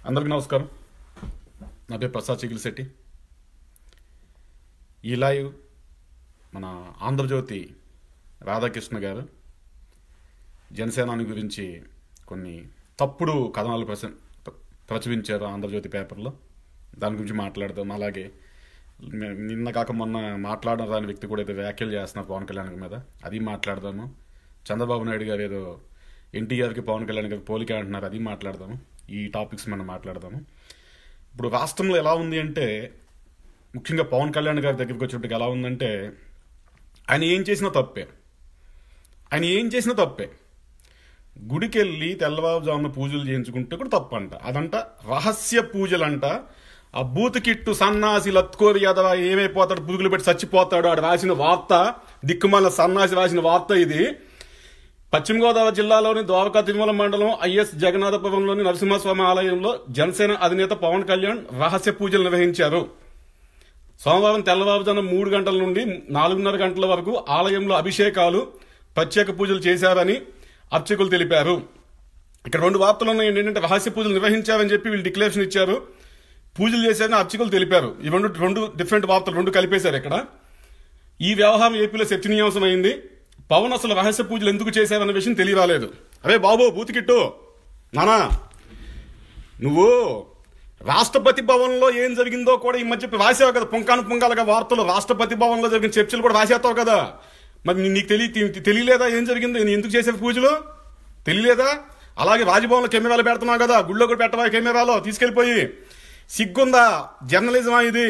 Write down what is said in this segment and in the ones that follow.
అందరికీ నమస్కారం. నా పేరు ప్రసాద్ చిగిలిశెట్టి. ఈ లైవ్ మన ఆంధ్రజ్యోతి రాధాకృష్ణ గారు జనసేనాని గురించి కొన్ని తప్పుడు కథనాలు ప్రచురించారు ఆంధ్రజ్యోతి పేపర్లో. దాని గురించి మాట్లాడదాం. అలాగే నిన్న కాక మొన్న మాట్లాడడం రాని వ్యక్తి కూడా ఏదో వ్యాఖ్యలు చేస్తున్నారు పవన్ కళ్యాణ్ మీద, అది మాట్లాడదాము. చంద్రబాబు నాయుడు గారు ఏదో ఎన్టీఆర్కి పవన్ కళ్యాణ్ గారికి పోలిక అంటున్నారు, అది మాట్లాడదాము. ఈ టాపిక్స్ మనం మాట్లాడదాము. ఇప్పుడు రాష్ట్రంలో ఎలా ఉంది అంటే, ముఖ్యంగా పవన్ కళ్యాణ్ గారి దగ్గరికి వచ్చేటప్పటికి ఎలా ఉందంటే, ఆయన ఏం చేసినా తప్పే. గుడికి వెళ్ళి తెల్లవారుజామున పూజలు చేయించుకుంటే కూడా తప్పంట. అదంట రహస్య పూజలంట. ఆ బూత్ కిట్టు సన్నాసి లత్కోరి యాదవ ఏమైపోతాడు, పురుగులు పెట్టి చచ్చిపోతాడు, ఆడు రాసిన వార్త, దిక్కుమాల సన్నాసి రాసిన వార్త ఇది. పశ్చిమ గోదావరి జిల్లాలోని ద్వారకా తిరుమల మండలం ఐఎస్ జగన్నాథపురంలోని నరసింహస్వామి ఆలయంలో జనసేన అధినేత పవన్ కళ్యాణ్ రహస్య పూజలు నిర్వహించారు. సోమవారం తెల్లవారుజామున 3 గంటల నుండి 4:30 గంటల వరకు ఆలయంలో అభిషేకాలు, ప్రత్యేక పూజలు చేశారని అర్చకులు తెలిపారు. ఇక్కడ 2 వార్తలు ఉన్నాయి. ఏంటంటే రహస్య పూజలు నిర్వహించారని చెప్పి వీళ్ళు డిక్లరేషన్ ఇచ్చారు, పూజలు చేశారని అర్చకులు తెలిపారు. ఈ రెండు డిఫరెంట్ వార్తలు 2 కలిపేశారు ఇక్కడ. ఈ వ్యవహారం ఏపీలో చర్చనీయాంశమైంది. పవన్ అసలు రహస్య పూజలు ఎందుకు చేశారన్న విషయం తెలియరాలేదు. అరే బాబు బూతికిట్టు నానా, నువ్వు రాష్ట్రపతి భవన్లో ఏం జరిగిందో కూడా ఈ మధ్య రాసావు కదా, పుంగాలుగా వార్తలు. రాష్ట్రపతి భవన్లో జరిగిన చర్చలు కూడా రాసేస్తావు కదా. మరి నీకు తెలియలేదా ఏం జరిగిందో, ఎందుకు చేసే పూజలు తెలియలేదా? అలాగే రాజ్భవన్లో కెమెరాలు పెడుతున్నావు కదా, గుళ్ళో కూడా పెట్టవా కెమెరాలో తీసుకెళ్లిపోయి? సిగ్గుందా? జర్నలిజమా ఇది?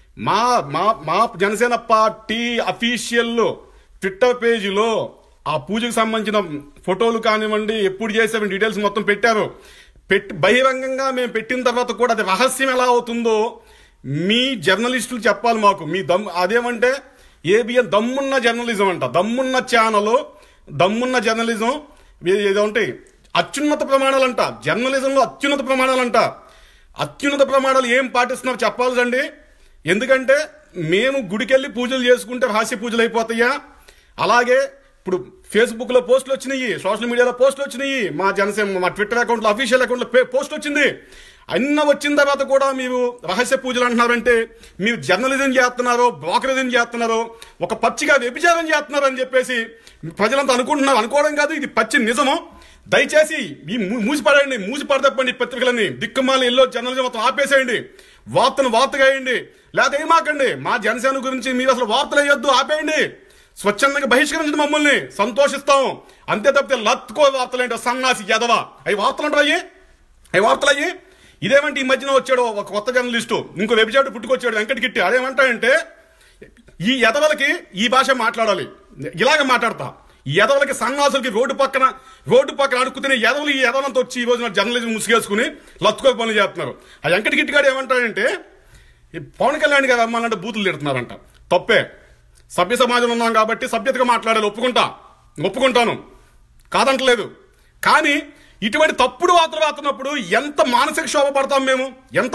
మా జనసేన పార్టీ అఫీషియల్ ట్విట్టర్ పేజీలో ఆ పూజకు సంబంధించిన ఫోటోలు కానివ్వండి, ఎప్పుడు చేసే డీటెయిల్స్ మొత్తం పెట్టారు. బహిరంగంగా మేము పెట్టిన తర్వాత కూడా అది రహస్యం ఎలా అవుతుందో మీ జర్నలిస్టులు చెప్పాలి మాకు. మీ అదేమంటే ఏబిఎన్ దమ్మున్న జర్నలిజం అంట, దమ్మున్న ఛానల్, దమ్మున్న జర్నలిజం. ఏదంటే అత్యున్నత ప్రమాణాలంట, జర్నలిజంలో అత్యున్నత ప్రమాణాలంట. అత్యున్నత ప్రమాణాలు ఏం పాటిస్తున్నారు చెప్పాలండి. ఎందుకంటే మేము గుడికెళ్ళి పూజలు చేసుకుంటే రహస్య పూజలు అయిపోతాయా? అలాగే ఇప్పుడు ఫేస్బుక్ లో పోస్టులు వచ్చినాయి, సోషల్ మీడియాలో పోస్టులు వచ్చినాయి, మా జనసేన మా ట్విట్టర్ అకౌంట్లో అఫీషియల్ అకౌంట్లో పోస్ట్ వచ్చింది. అన్న వచ్చిన తర్వాత కూడా మీరు రహస్య పూజలు అంటున్నారంటే మీరు జర్నలిజం చేస్తున్నారో, బ్రోకరిజం చేస్తున్నారో, ఒక పచ్చిగా వ్యభిచారం చేస్తున్నారు అని చెప్పేసి ప్రజలంతా అనుకుంటున్నారు. అనుకోవడం కాదు, ఇది పచ్చి నిజము. దయచేసి ఈ మూసిపడతప్పండి పత్రికలని, దిక్కుమాల ఎల్లో జర్నలిజం మొత్తం ఆపేసేయండి, వార్తను వార్తగా వేయండి. లేకపోతే ఏమాకండి, మా జనసేన గురించి మీరు అసలు వార్తలు వేయొద్దు, ఆపేయండి. స్వచ్ఛందంగా బహిష్కరించండి, మమ్మల్ని సంతోషిస్తాం. అంతే తప్పితే లత్కో వార్తలు ఏంటో సన్నాసి ఎదవ, అవి వార్తలు అంటారు, అవి వార్తలు అయ్యి. ఇదేమంటే ఈ మధ్యన వచ్చాడు ఒక కొత్త జర్నలిస్టు, ఇంకో వెబ్సైట్ పుట్టుకొచ్చాడు వెంకటగిట్టి. అదేమంటాడంటే ఈ ఎదవలకి ఈ భాష మాట్లాడాలి, ఇలాగ మాట్లాడతా. ఈ ఎదవలకి సన్నాసులకి రోడ్డు పక్కన అడుక్కుతున్న ఎదవలు ఈ ఎదవలంతా వచ్చి ఈ రోజున జర్నలిజం ముసుగేసుకుని లత్తుకో పనులు చేస్తున్నారు. ఆ వెంకటగిట్టి గారు ఏమంటాడంటే పవన్ కళ్యాణ్ గారు అమ్మాలంటే బూతులు తిడుతున్నారంట. తప్పే, సభ్య సమాజంలో ఉన్నాం కాబట్టి సభ్యతగా మాట్లాడాలి, ఒప్పుకుంటాను, కాదంటలేదు. కానీ ఇటువంటి తప్పుడు వార్తలు రాస్తున్నప్పుడు ఎంత మానసిక క్షోభ పడతాం మేము, ఎంత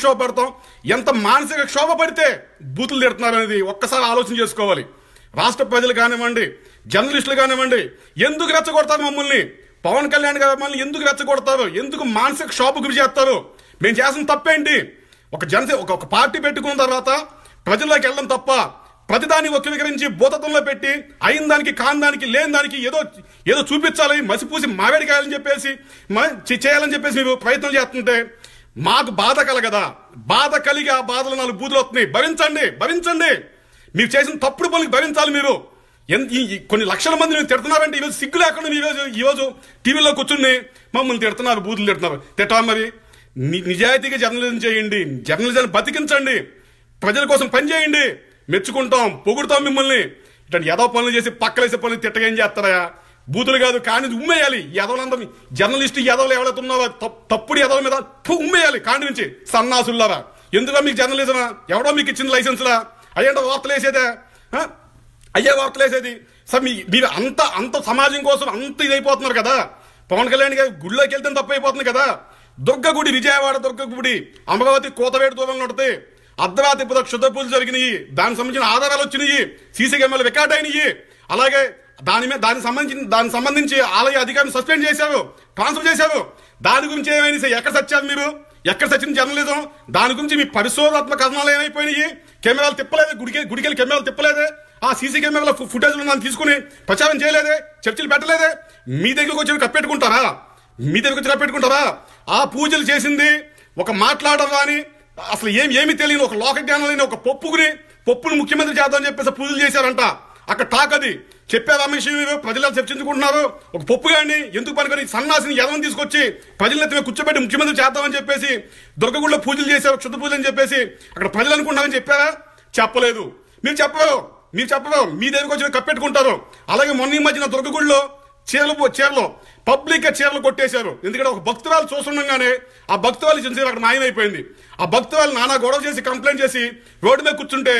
మానసిక క్షోభ పడితే బూతులు తిడుతున్నారు అనేది ఒక్కసారి ఆలోచన చేసుకోవాలి. రాష్ట్ర ప్రజలు కానివ్వండి, జర్నలిస్టులు కానివ్వండి, ఎందుకు రెచ్చగొడతారు మమ్మల్ని? పవన్ కళ్యాణ్ గారు మమ్మల్ని ఎందుకు రెచ్చగొడతారు? ఎందుకు మానసిక క్షోభ గురి చేస్తారు? మేము చేసిన తప్పేంటి? ఒక పార్టీ పెట్టుకున్న తర్వాత ప్రజల్లోకి వెళ్ళడం తప్ప ప్రతిదాన్ని వక్రీకరించి భూతత్వంలో పెట్టి అయిన దానికి కాని దానికి లేని దానికి ఏదో చూపించాలి, మసిపూసి మావేడి కాయాలని చెప్పేసి చేయాలని చెప్పేసి మీరు ప్రయత్నం చేస్తుంటే మాకు బాధ కలగదా? బాధ కలిగి ఆ బాధలు 4 బూతులు వస్తున్నాయి. భరించండి. మీరు చేసిన తప్పుడు పనులకు భరించాలి. మీరు కొన్ని లక్షల మంది మీరు తిడుతున్నారంటే ఈరోజు సిగ్గు లేకుండా ఈరోజు టీవీలో కూర్చుని మమ్మల్ని తిడుతున్నారు, బూతులు తిట్టాలి. మరి నిజాయితీగా జర్నలిజం చేయండి, జర్నలిజాన్ని బతికించండి, ప్రజల కోసం పనిచేయండి. మెచ్చుకుంటాం, పొగుడుతాం మిమ్మల్ని. ఇట్లాంటి ఎదవ పనులు చేసి పక్కలేసే పనులు తిట్టగా ఏం చేస్తారా? బూతులు కాదు కానీ ఉమ్మేయాలి. ఎదవలందరూ జర్నలిస్టు ఎదవలు ఎవరైతే ఉన్నారో తప్పుడు ఎదవల మీద ఉమ్మేయాలి కాండి నుంచి. సన్నాసుల్లారా, ఎందులో మీకు జర్నలిజమా? ఎవడో మీకు ఇచ్చిన లైసెన్సులా? అయ్యేంట వార్తలు వేసేదే? వార్తలు వేసేది సార్? మీరు అంత సమాజం కోసం అంత ఇదైపోతున్నారు కదా. పవన్ కళ్యాణ్ గారు గుడిలోకి వెళ్తే తప్పు అయిపోతుంది కదా. దుర్గగుడి, విజయవాడ దుర్గగుడి, అమరావతి కోతవేడు దూరంలో ఉంటుంది. అర్ధరాత్రి క్షుద్ర పూజలు జరిగినాయి, దానికి సంబంధించిన ఆధారాలు వచ్చినాయి, సీసీ కెమెరాలు రికార్డ్ అయినాయి. అలాగే దానికి సంబంధించి ఆలయ అధికారిని సస్పెండ్ చేశారు, ట్రాన్స్ఫర్ చేశారు. దాని గురించి ఏమైనా ఎక్కడ సచ్చారు మీరు? ఎక్కడ సచిన జర్నలిజం? దాని గురించి మీ పరిశోధాత్మక కథనాలు ఏమైపోయినాయి? కెమెరాలు తిప్పలేదే, గుడికెళ్ళి కెమెరాలు తిప్పలేదే, ఆ సీసీ కెమెరాల ఫుటేజ్లు నన్ను తీసుకుని ప్రచారం చేయలేదే, చర్చలు పెట్టలేదే. మీ దగ్గరకు వచ్చి కప్పెట్టుకుంటారా? ఆ పూజలు చేసింది ఒక మాట్లాడరు అని అసలు ఏమి తెలియని ఒక లోక జ్ఞానం లేని ఒక పప్పును ముఖ్యమంత్రి చేద్దామని చెప్పేసి పూజలు చేశారంట. అక్కడ టాక్ అది చెప్పారు. రమేష్ ప్రజలు చర్చించుకుంటున్నారు. ఒక పప్పు గాని ఎందుకు పనికొని సన్నాసిని ఎదవని తీసుకొచ్చి ప్రజలెత్తిమే కూర్చోబెట్టి ముఖ్యమంత్రి చేద్దామని చెప్పేసి దుర్గగుడిలో పూజలు చేశారు, క్షుద్ర పూజలు అని చెప్పేసి అక్కడ ప్రజలు అనుకుంటున్నారని చెప్పారా? చెప్పలేదు. మీరు చెప్పరు. మీ దగ్గరకు వచ్చి కప్పెట్టుకుంటారు. అలాగే మొన్న ఈ మధ్యన దుర్గగుడిలో చీరలు పబ్లిక్ గా చీరలు కొట్టేశారు. ఎందుకంటే ఒక భక్తురాలు చూస్తుండగానే ఆ భక్తురాలు చీర అక్కడ మాయమైపోయింది. ఆ భక్తురాలు నానా గొడవ చేసి కంప్లైంట్ చేసి రోడ్డు మీద కూర్చుంటే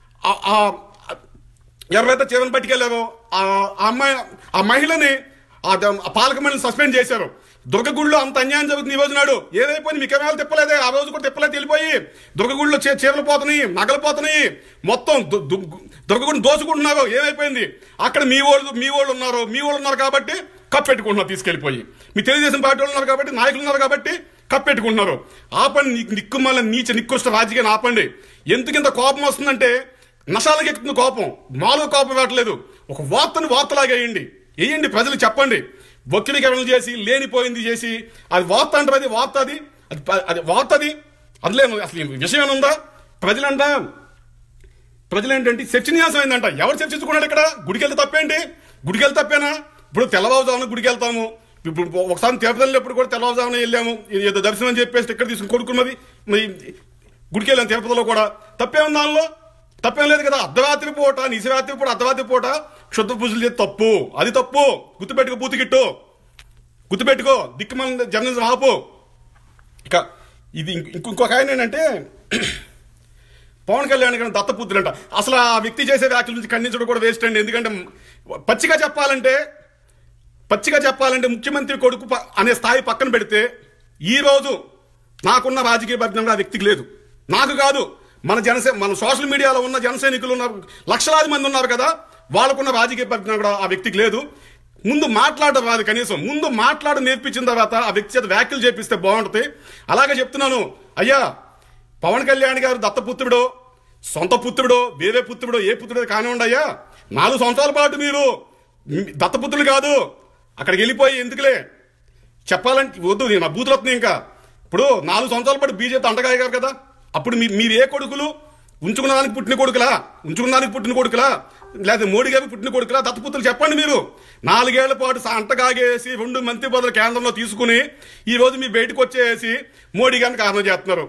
ఎవరైతే చీరను పట్టుకెళ్లారో ఆ మహిళని ఆ పాలక మండలిని సస్పెండ్ చేశారు. దుర్గగుడిలో అంత అన్యాయం జరుగుతుంది ఈ రోజు నాడు. ఏదైపోయింది? మీ కెమెరాలు తిప్పలేదే, ఆ రోజు కూడా తిప్పలేదు, వెళ్ళిపోయి దుర్గగుడిలో చీరలు పోతున్నాయి, నగలు పోతున్నాయి, మొత్తం దుర్గగుడిని దోచుకుంటున్నారు. ఏమైపోయింది? అక్కడ మీ వాళ్ళు ఉన్నారు కాబట్టి కప్పెట్టుకుంటున్నారు తీసుకెళ్లిపోయి. మీ తెలుగుదేశం పార్టీ వాళ్ళు ఉన్నారు కాబట్టి, నాయకులు ఉన్నారు కాబట్టి కప్పెట్టుకుంటున్నారు. ఆపండి, నిక్కుమల్ల నికృష్ట రాజకీయాన్ని ఆపండి. ఎందుకింత కోపం వస్తుందంటే నశాలకి ఎక్కుతుంది కోపం. మామూలుగా కోపం రావట్లేదు. ఒక వార్తలాగా వేయండి, ప్రజలు చెప్పండి. వక్రీకరణలు చేసి లేనిపోయింది చేసి అది వార్త అంటారు. అది వార్త అది అందులో అసలు విషయం ఏముందా? ప్రజలేంటంటే చర్చనీయాంశం అయిందంట. ఎవరు చర్చించుకున్నాడు ఇక్కడ? గుడికెళ్తే తప్పేంటి? గుడికెళ్తే తప్పేనా? ఇప్పుడు తెల్లవారుజామున గుడికి వెళ్తాము. ఇప్పుడు ఒకసారి తిరుపతి వెళ్ళినప్పుడు కూడా తెల్లవారుజామున వెళ్ళాము, ఏదో దర్శనం అని చెప్పేసి ఇక్కడ తీసుకుని కొడుకున్నది గుడికి వెళ్ళాము. తిరుపతిలో కూడా తప్పేముంది? దానిలో తప్పేం లేదు కదా. అర్ధరాత్రి పూట, నిశరాత్రి పూట, అర్ధరాత్రి పూట క్షుద్ర పూజలు చేసి తప్పు. అది తప్పు. గుర్తుపెట్టుకో దిక్కుమల జర్నలిజం ఆపు. ఇక ఇది ఇంకొక ఆయన ఏంటంటే పవన్ కళ్యాణ్ గారు దత్తపుత్రులంట. అసలు ఆ వ్యక్తి చేసే వ్యాఖ్యల నుంచి ఖండించడం కూడా వేస్ట్ అండి. ఎందుకంటే పచ్చిగా చెప్పాలంటే ముఖ్యమంత్రి కొడుకు అనే స్థాయి పక్కన పెడితే ఈ రోజు నాకున్న రాజకీయ పరిజ్ఞానం ఆ వ్యక్తికి లేదు. నాకు కాదు, మన సోషల్ మీడియాలో ఉన్న జనసైనికులు ఉన్నారు, లక్షలాది మంది ఉన్నారు కదా, వాళ్ళకున్న రాజకీయ పరిజ్ఞానం కూడా ఆ వ్యక్తికి లేదు. ముందు మాట్లాడడం రాదు. కనీసం ముందు మాట్లాడడం నేర్పించిన తర్వాత ఆ వ్యక్తి చేత వ్యాఖ్యలు చేపిస్తే బాగుంటుంది. అలాగే చెప్తున్నాను, అయ్యా పవన్ కళ్యాణ్ గారు దత్తపుత్రుడో, సొంత పుత్రుడో, వేరే పుత్రుడో, ఏ పుత్రుడో కానివ్వండి అయ్యా, 4 సంవత్సరాల పాటు మీరు దత్తపుత్రులు కాదు, అక్కడికి వెళ్ళిపోయి ఎందుకులే చెప్పాలంటే వద్దు, నా బూతులు వస్తున్నాయి. ఇంకా ఇప్పుడు 4 సంవత్సరాల పాటు బీజేపీ అంటగాయగారు కదా, అప్పుడు మీరు ఏ కొడుకులు? ఉంచుకున్న దానికి పుట్టిన కొడుకులా లేదా మోడీ గారికి పుట్టిన కొడుకులా? దత్తపుత్రులు చెప్పండి. మీరు 4 ఏళ్ల పాటు అంటగాగేసి 2 మంత్రి పదవులు కేంద్రంలో తీసుకుని ఈ రోజు మీరు బయటకు వచ్చేసి మోడీ గారిని కారణం చేస్తున్నారు.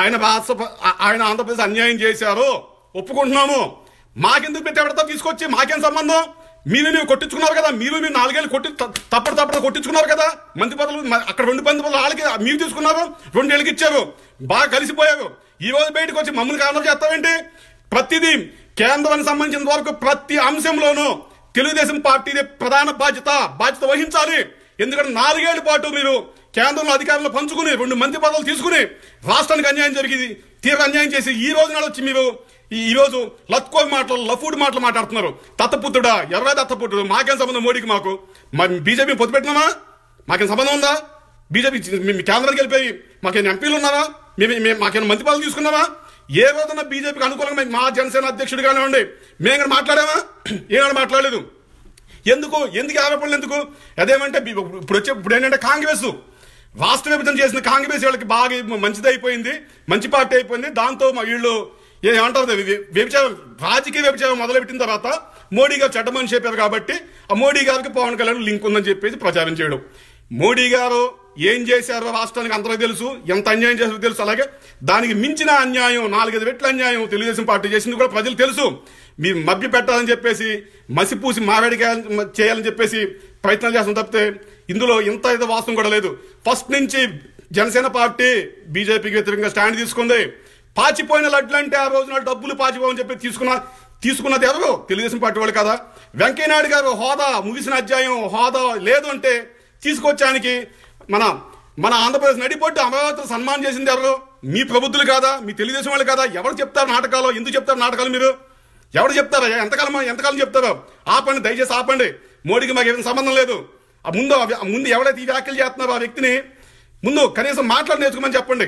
ఆయన ఆంధ్రప్రదేశ్ అన్యాయం చేశారు, ఒప్పుకుంటున్నాము. మాకెందుకు పెట్టేవాడితో తీసుకొచ్చి మాకేం సంబంధం? మీరు కొట్టించుకున్నారు కదా, మీరు 4 ఏళ్ళు తప్పడు కొట్టించుకున్నారు కదా. మంత్రి పదవులు అక్కడ 2 మంత్రి పదవులు వాళ్ళకి మీరు తీసుకున్నారు, 2 ఏళ్ళకి ఇచ్చారు, బాగా కలిసిపోయారు. ఈ రోజు బయటకు వచ్చి మమ్మల్ని కారణం చేస్తావేంటి? ప్రతిదీ కేంద్రానికి సంబంధించిన వరకు ప్రతి అంశంలోనూ తెలుగుదేశం పార్టీదే ప్రధాన బాధ్యత వహించాలి. ఎందుకంటే 4 ఏళ్ల పాటు మీరు కేంద్రంలో అధికారంలో పంచుకుని 2 మంత్రి పదవులు తీసుకుని రాష్ట్రానికి అన్యాయం జరిగింది, తీవ్ర అన్యాయం చేసి ఈ రోజు నాడు వచ్చి మీరు ఈ రోజు లఫూడ్ మాటలు మాట్లాడుతున్నారు. దత్తపుత్రుడా? ఎవరైనా దత్తపుత్రుడు? మాకేం సంబంధం? మోడీకి మాకు బీజేపీ పొత్తు పెట్టినామా? మాకేం సంబంధం ఉందా? బీజేపీ కేంద్రానికి వెళ్ళిపోయి మాకేం ఎంపీలు ఉన్నారా? మాకేమైనా మంత్రి పదవులు తీసుకున్నావా? ఏ రోజున బీజేపీకి అనుకూలంగా మా జనసేన అధ్యక్షుడు కానివ్వండి మేము మాట్లాడామా? ఏమైనా మాట్లాడలేదు. ఎందుకు ఆరోపణలు ఎందుకు? అదేమంటే ఇప్పుడు ఏంటంటే కాంగ్రెస్ రాష్ట్ర విభజన చేసిన కాంగ్రెస్ వీళ్ళకి బాగా మంచిది అయిపోయింది, మంచి పార్టీ అయిపోయింది. దాంతో వీళ్ళు ఏమంటారు, రాజకీయ వ్యభిచారం మొదలుపెట్టిన తర్వాత మోడీ గారు చెడ్డ మనిషి చెప్పారు కాబట్టి ఆ మోడీ గారికి పవన్ కళ్యాణ్ లింక్ ఉందని చెప్పేసి ప్రచారం చేయడం. మోడీ గారు ఏం చేశారో రాష్ట్రానికి అందరికీ తెలుసు, ఎంత అన్యాయం చేశారో తెలుసు. అలాగే దానికి మించిన అన్యాయం, 4-5 రెట్ల అన్యాయం తెలుగుదేశం పార్టీ చేసింది కూడా ప్రజలు తెలుసు. మీరు మభ్య పెట్టాలని చెప్పేసి మసిపూసి మావేడి చేయాలని చెప్పేసి ప్రయత్నాలు చేస్తాం తప్పితే ఇందులో ఇంత వాస్తవం కూడా లేదు. ఫస్ట్ నుంచి జనసేన పార్టీ బీజేపీకి వ్యతిరేకంగా స్టాండ్ తీసుకుంది. పాచిపోయిన లడ్లు అంటే ఆ రోజున డబ్బులు పాచిపోవని చెప్పి తీసుకున్నది ఎవరు? తెలుగుదేశం పార్టీ వాళ్ళు కదా. వెంకయ్యనాయుడు గారు హోదా ముగిసిన అధ్యాయం, హోదా లేదు అంటే తీసుకొచ్చానికి మన ఆంధ్రప్రదేశ్ నడిపొట్టు అమరావతిలో సన్మానం చేసింది ఎవరు? మీ ప్రబుద్ధులు కాదా? మీ తెలుగుదేశం వాళ్ళు కాదా? ఎవరు చెప్తారు నాటకాలు? ఎందుకు చెప్తారు నాటకాలు? మీరు ఎవరు చెప్తారా? ఎంతకాలం చెప్తారో? ఆపండి, దయచేసి ఆపండి. మోడీకి మాకు ఏమైనా సంబంధం లేదు. ముందు ఎవరైతే ఈ వ్యాఖ్యలు చేస్తున్నారో ఆ వ్యక్తిని ముందు కనీసం మాట్లాడి నేర్చుకోమని చెప్పండి.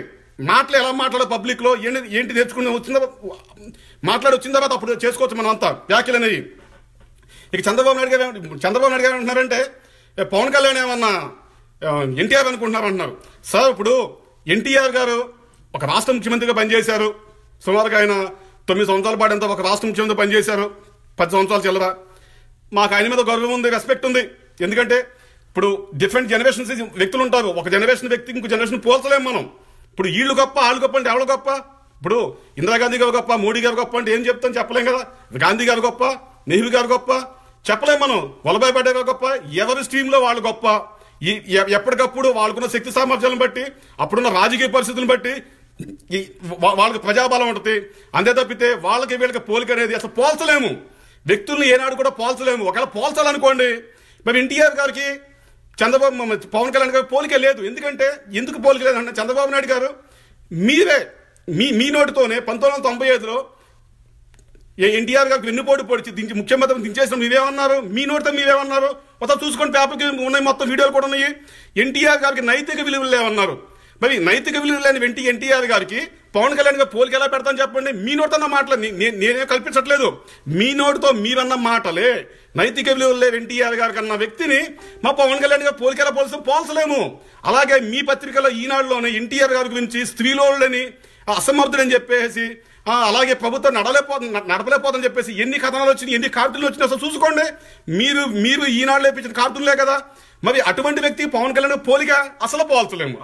మాటలు ఎలా మాట్లాడో పబ్లిక్లో ఏంటి నేర్చుకుని వచ్చిన వచ్చిన తర్వాత అప్పుడు చేసుకోవచ్చు మనం అంతా వ్యాఖ్యలు అనేవి. ఇక చంద్రబాబు నాయుడు గారు అంటున్నారంటే పవన్ కళ్యాణ్ ఏమన్నా ఎన్టీఆర్ అనుకుంటున్నారంటున్నారు. సార్ ఇప్పుడు ఎన్టీఆర్ గారు ఒక రాష్ట్ర ముఖ్యమంత్రిగా పనిచేశారు. సుమారుగా ఆయన 9 సంవత్సరాల పాటు అంతా ఒక రాష్ట్ర ముఖ్యమంత్రి పనిచేశారు. 10 సంవత్సరాలు చిల్లర. మాకు ఆయన మీద గౌరవం ఉంది, రెస్పెక్ట్ ఉంది. ఎందుకంటే ఇప్పుడు డిఫరెంట్ జనరేషన్స్ వ్యక్తులు ఉంటారు. ఒక జనరేషన్ వ్యక్తి ఇంకో జనరేషన్ పోల్చలేము మనం. ఇప్పుడు వీళ్ళు గొప్ప వాళ్ళు గొప్ప అంటే ఎవరు గొప్ప? ఇప్పుడు ఇందిరాగాంధీ గారు గొప్ప, మోడీ గారు గొప్ప అంటే ఏం చెప్తాం? చెప్పలేం కదా. గాంధీ గారు గొప్ప, నెహ్రూ గారు గొప్ప చెప్పలేం మనం. వల్లభాయ్ పటేల్ గారు గొప్ప. ఎవరి స్ట్రీమ్లో వాళ్ళు గొప్ప. ఎప్పటికప్పుడు వాళ్ళకున్న శక్తి సామర్థ్యాలను బట్టి, అప్పుడున్న రాజకీయ పరిస్థితులను బట్టి వాళ్ళకి ప్రజాబలం ఉంటుంది. అంతే తప్పితే వాళ్ళకి వీళ్ళకి పోలిక అనేది అసలు పోల్చలేము. వ్యక్తుల్ని ఏనాడు కూడా పోల్చలేము. ఒకవేళ పోల్చాలనుకోండి, మరి ఎన్టీఆర్ గారికి పవన్ కళ్యాణ్ గారికి పోలికే లేదు. ఎందుకు పోలిక లేదంటే చంద్రబాబు నాయుడు గారు మీరే మీ నోటితోనే 1995లో ఎన్టీఆర్ గారికి వెన్నుపోటు పొడిచి ముఖ్యమంత్రిని దించేసిన మీరేమన్నారు? మీ నోటితో మీరేమన్నారు? మొత్తం చూసుకొని పేపర్కి ఉన్నాయి, మొత్తం వీడియోలు కూడా ఉన్నాయి. ఎన్టీఆర్ గారికి నైతిక విలువలు లేవన్నారు. మరి నైతిక విలువలు లేని ఎన్టీఆర్ గారికి పవన్ కళ్యాణ్ గారు పోలిక ఎలా పెడతాను చెప్పండి? మీ నోటితో మాటలు నేనే కల్పించట్లేదు. మీ నోటితో మీరన్న మాటలే. నైతిక విలువలు లేని ఎన్టీఆర్ గారికి అన్న వ్యక్తిని మా పవన్ కళ్యాణ్ గారు పోలిక ఎలా పోల్చలేము. అలాగే మీ పత్రికలో ఈనాడులోనే ఎన్టీఆర్ గారి గురించి స్త్రీలోళ్ళని అసమర్థుడని చెప్పేసి, అలాగే ప్రభుత్వం నడపలేకపోతుందని చెప్పేసి ఎన్ని కథనాలు వచ్చినాయి, ఎన్ని కార్టూన్లు వచ్చినాయి అసలు చూసుకోండి. మీరు ఈనాడు లేపించిన కార్టూన్లే కదా. మరి అటువంటి వ్యక్తి పవన్ కళ్యాణ్ పోలిక అసలు పోల్చలేము.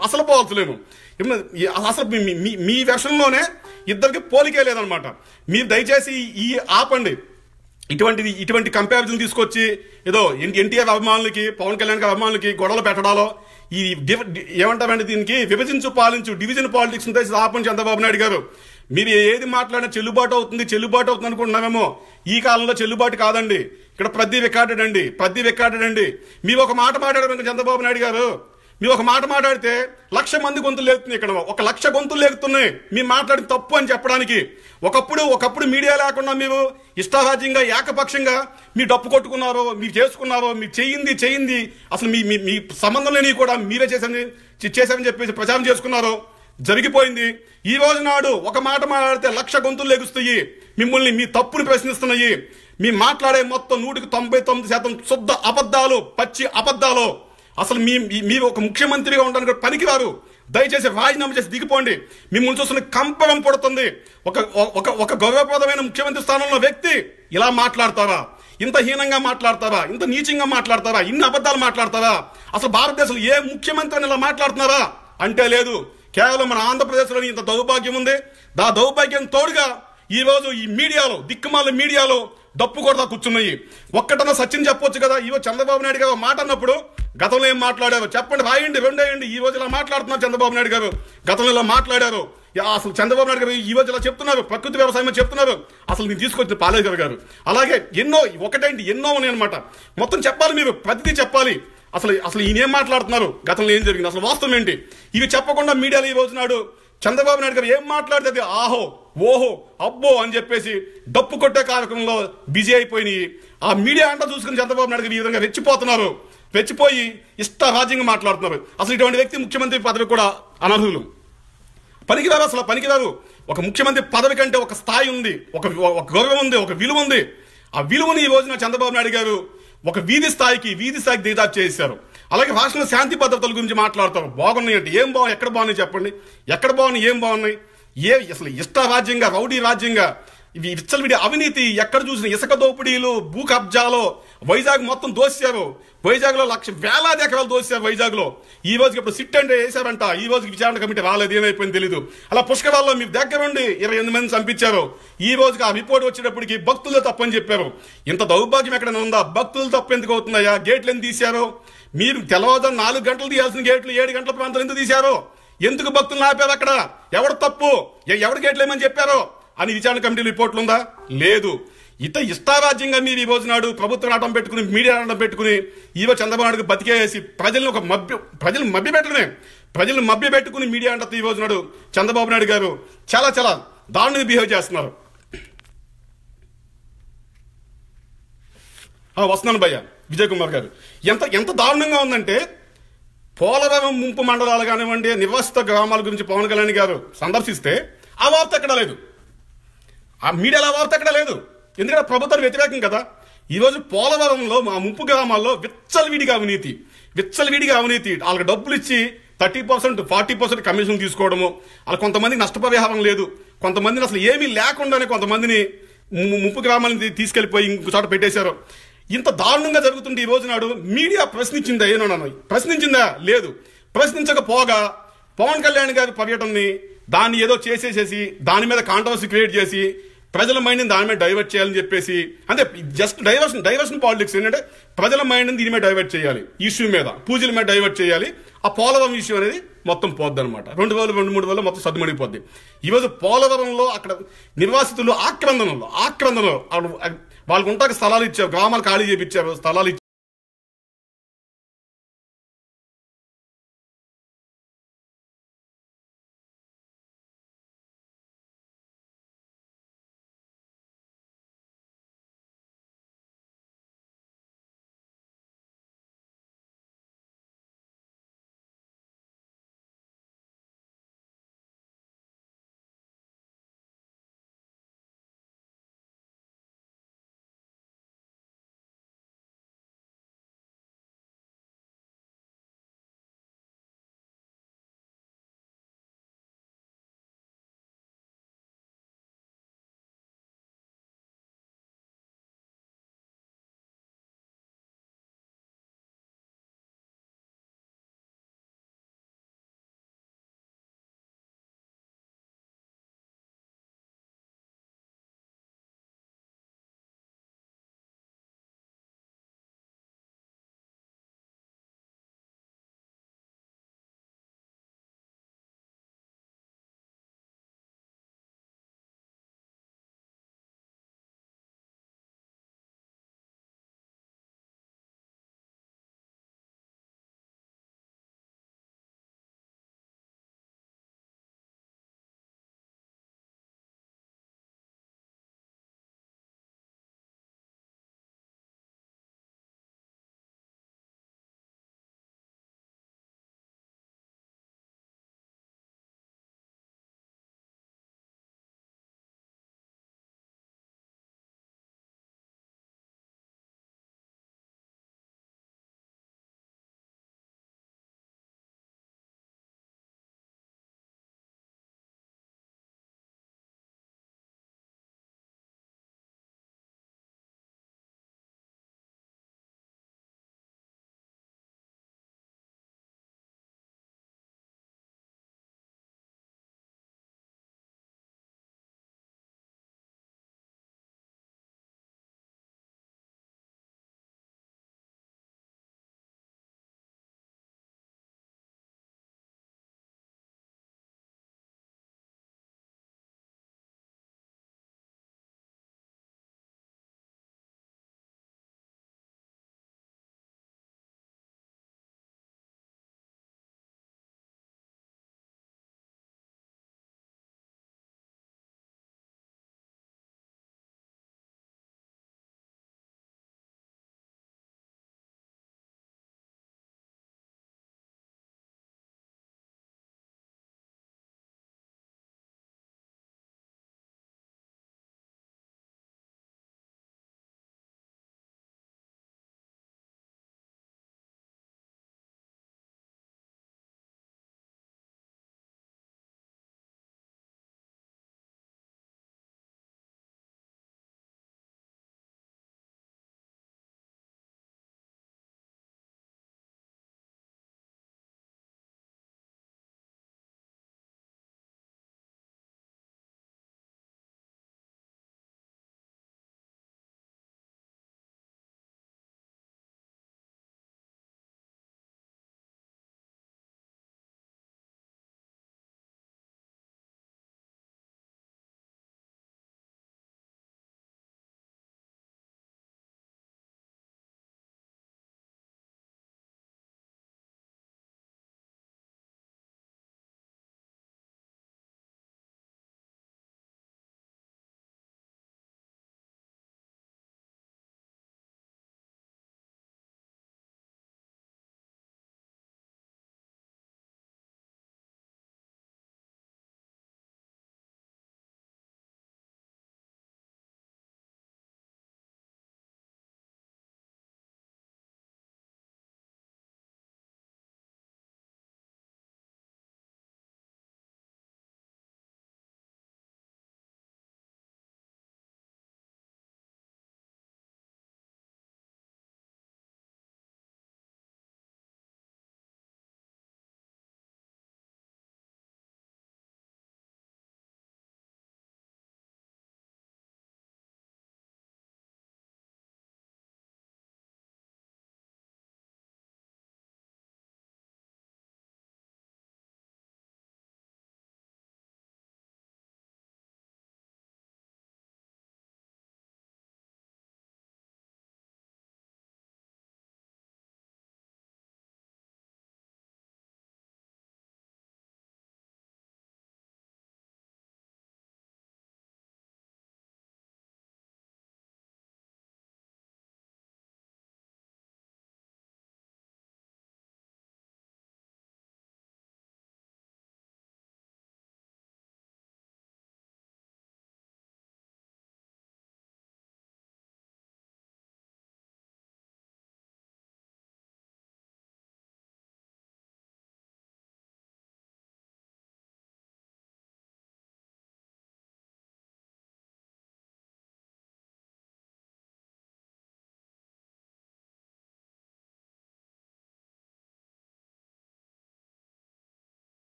అసలు మీ వెర్షన్లోనే ఇద్దరికి పోలికే లేదనమాట. మీరు దయచేసి ఆపండి. ఇటువంటి కంపారిజన్ తీసుకొచ్చి ఏదో ఎన్టీఆర్ అభిమానులకి పవన్ కళ్యాణ్ గారి అభిమానులకి గొడవలు పెట్టడాలో ఈ ఏమంటారండి దీనికి విభజించు పాలించు డివిజన్ పాలిటిక్స్ ఉంటే ఆపండి చంద్రబాబు నాయుడు గారు. మీరు ఏది మాట్లాడినా చెల్లుబాటు అవుతుంది అనుకుంటున్నామేమో. ఈ కాలంలో చెల్లుబాటు కాదండి. ఇక్కడ ప్రతి రికార్డెడ్ అండి. మీరు ఒక మాట మాట్లాడారు చంద్రబాబు నాయుడు గారు. మీరు ఒక మాట మాట్లాడితే 1,00,000 మంది గొంతులు లేగుతున్నాయి. ఇక్కడ 1,00,000 గొంతులు లేగుతున్నాయి మీరు మాట్లాడిన తప్పు అని చెప్పడానికి. ఒకప్పుడు మీడియా లేకుండా మీరు ఇష్టారాజ్యంగా ఏకపక్షంగా మీ డప్పు కొట్టుకున్నారో, మీరు చేసుకున్నారో, మీరు చేయింది అసలు మీ సంబంధం లేని కూడా మీరే చేశారని చెప్పేసి ప్రచారం చేసుకున్నారో జరిగిపోయింది. ఈ రోజు నాడు ఒక మాట మాట్లాడితే 1,00,000 గొంతులు లెగుస్తాయి. మిమ్మల్ని మీ తప్పుని ప్రశ్నిస్తున్నాయి. మీ మాట్లాడే మొత్తం 199% శుద్ధ అబద్ధాలు, పచ్చి అబద్ధాలు. అసలు మీరు ఒక ముఖ్యమంత్రిగా ఉండడానికి పనికిరారు. దయచేసి రాజీనామా చేసి దిగిపోండి. మిమ్మల్ని చూస్తున్న కంపరం పడుతుంది. ఒక గౌరవప్రదమైన ముఖ్యమంత్రి స్థానంలో వ్యక్తి ఇలా మాట్లాడతారా? ఇంత హీనంగా మాట్లాడతారా? ఇంత నీచంగా మాట్లాడతారా? ఇన్ని అబద్ధాలు మాట్లాడతారా? అసలు భారతదేశంలో ఏ ముఖ్యమంత్రి ఇలా మాట్లాడుతున్నారా అంటే లేదు. కేవలం మన ఆంధ్రప్రదేశ్లోని ఇంత దౌర్భాగ్యం ఉంది. దౌర్భాగ్యం తోడుగా ఈ రోజు ఈ మీడియాలో దిక్కుమాల మీడియాలో డప్పు కొడతా కూర్చున్నాయి. ఒక్కటన్నా సత్యం చెప్పొచ్చు కదా. ఈరోజు చంద్రబాబు నాయుడు గారు మాట అన్నప్పుడు గతంలో ఏం మాట్లాడారు చెప్పండి, రాయండి, రెండేయండి. ఈ రోజు ఇలా మాట్లాడుతున్నారు చంద్రబాబు నాయుడు గారు, గతంలో ఇలా మాట్లాడారు. అసలు చంద్రబాబు నాయుడు గారు ఈ రోజు ఇలా చెప్తున్నారు, ప్రకృతి వ్యవసాయం చెప్తున్నారు. అసలు నేను తీసుకొచ్చిన పాలేకర్ గారు అలాగే ఎన్నో ఉన్నాయి అనమాట. మొత్తం చెప్పాలి, మీరు ప్రతిదీ చెప్పాలి. అసలు ఈయన ఏం మాట్లాడుతున్నారు, గతంలో ఏం జరిగింది, అసలు వాస్తవం ఏంటి, ఇవి చెప్పకుండా మీడియాలో ఈ రోజు నాడు చంద్రబాబు నాయుడు గారు ఏం మాట్లాడితే ఆహో ఓహో అబ్బో అని చెప్పేసి డప్పు కొట్టే కార్యక్రమంలో బిజీ అయిపోయినాయి. ఆ మీడియా అంతా చూసుకుని చంద్రబాబు నాయుడు గారు ఈ విధంగా రెచ్చిపోయి ఇష్టారాజ్యంగా మాట్లాడుతున్నారు. అసలు ఇటువంటి వ్యక్తి ముఖ్యమంత్రి పదవి కూడా అనర్హులు, పనికిరారు. ఒక ముఖ్యమంత్రి పదవి కంటే ఒక స్థాయి ఉంది, ఒక గౌరవం ఉంది, ఒక విలువ ఉంది. ఆ విలువని ఈ రోజున చంద్రబాబు నాయుడు గారు ఒక వీధి స్థాయికి దిగజార్చి చేశారు. అలాగే రాష్ట్రంలో శాంతి భద్రతల గురించి మాట్లాడతారు. బాగున్నాయి అంటే ఏం బాగున్నాయి, ఎక్కడ బాగున్నాయి చెప్పండి, ఎక్కడ బాగున్నాయి, ఏం బాగున్నాయి? అసలు ఇష్టారాజ్యంగా, రౌడీ రాజ్యంగా, విచ్చలవిడి అవినీతి, ఎక్కడ చూసిన ఇసుక దోపిడీలు, భూ కబ్జాలో వైజాగ్ మొత్తం దోశారు. వైజాగ్లో వేలాది ఎకరాలు దోశారు వైజాగ్లో. ఈ రోజుకి ఇప్పుడు సిట్ అంటే వేశారంట, ఈ రోజుకి విచారణ కమిటీ రాలేదు, ఏమైపోయింది తెలీదు. అలా పుష్కరాల్లో మీ దగ్గరుండి 28 మంది చంపించారు. ఈ రోజుకి ఆ రిపోర్ట్ వచ్చేటప్పటికి భక్తులు తప్పని చెప్పారు. ఇంత దౌర్భాగ్యం ఎక్కడైనా ఉందా? భక్తులు తప్పు ఎందుకు అవుతున్నాయా? గేట్లు ఎందుకు తీశారు? మీరు తెల్లవారుజాము 4 గంటలు తీయాల్సిన గేట్లు 7 గంటల ప్రాంతం ఎందుకు తీశారు? ఎందుకు భక్తులు ఆపారు? అక్కడ ఎవరు తప్పు, ఎవరు గేట్లు ఏమని చెప్పారో అని విచారణ కమిటీ రిపోర్ట్లు ఉందా? లేదు. ఇష్టారాజ్యంగా మీరు ఈ రోజు నాడు ప్రభుత్వం ఆటం పెట్టుకుని, మీడియా ఆటం పెట్టుకుని ఈరోజు చంద్రబాబు నాయుడు బతికేసి ప్రజలను మభ్యపెట్టుకుని మీడియా అంటే ఈ రోజు నాడు చంద్రబాబు నాయుడు గారు చాలా చాలా దారుణంగా బిహేవ్ చేస్తున్నారు. వస్తున్నాను భయ్య విజయ్ కుమార్ గారు, ఎంత దారుణంగా ఉందంటే పోలవరం ముంపు మండలాలు కానివ్వండి, నివాసిత గ్రామాల గురించి పవన్ కళ్యాణ్ గారు సందర్శిస్తే ఆ వార్త ఎక్కడ లేదు, ఆ మీడియాలో ఆ వార్త ఎక్కడ లేదు. ఎందుకంటే ప్రభుత్వం వ్యతిరేకం కదా. ఈరోజు పోలవరంలో మా ముంపు గ్రామాల్లో విచ్చలవిడిగా అవినీతి, వాళ్ళకి డబ్బులు ఇచ్చి 30%, 40% కమిషన్ తీసుకోవడము, వాళ్ళ కొంతమందికి నష్టపరిహారం లేదు, కొంతమందిని అసలు ఏమీ లేకుండానే కొంతమందిని ముంపు గ్రామాలను తీసుకెళ్లిపోయి ఇంకో చోట పెట్టేశారు. ఇంత దారుణంగా జరుగుతుంటే ఈ రోజు నాడు మీడియా ప్రశ్నించిందా? ప్రశ్నించిందా? లేదు. ప్రశ్నించకపోగా పవన్ కళ్యాణ్ గారి పర్యటనని దాన్ని ఏదో చేసేసేసి దాని మీద కాంట్రవర్సీ క్రియేట్ చేసి ప్రజల మైండ్ని దాని మీద డైవర్ట్ చేయాలని చెప్పేసి, అంటే జస్ట్ డైవర్షన్ పాలిటిక్స్. ఏంటంటే ప్రజల మైండ్ని దీని మీద డైవర్ట్ చేయాలి, ఇష్యూ మీద, పూజల మీద డైవర్ట్ చేయాలి. ఆ పోలవరం ఇష్యూ అనేది మొత్తం పోద్ది అనమాట. 2 రోజులు 2-3 రోజులు మొత్తం సద్దుమణిపోద్ది. ఈరోజు పోలవరంలో అక్కడ నిర్వాసితులు ఆక్రందనలో వాళ్ళకు ఉంటాక స్థలాలు ఇచ్చారు, గ్రామాలు ఖాళీ చేయించారు, స్థలాలు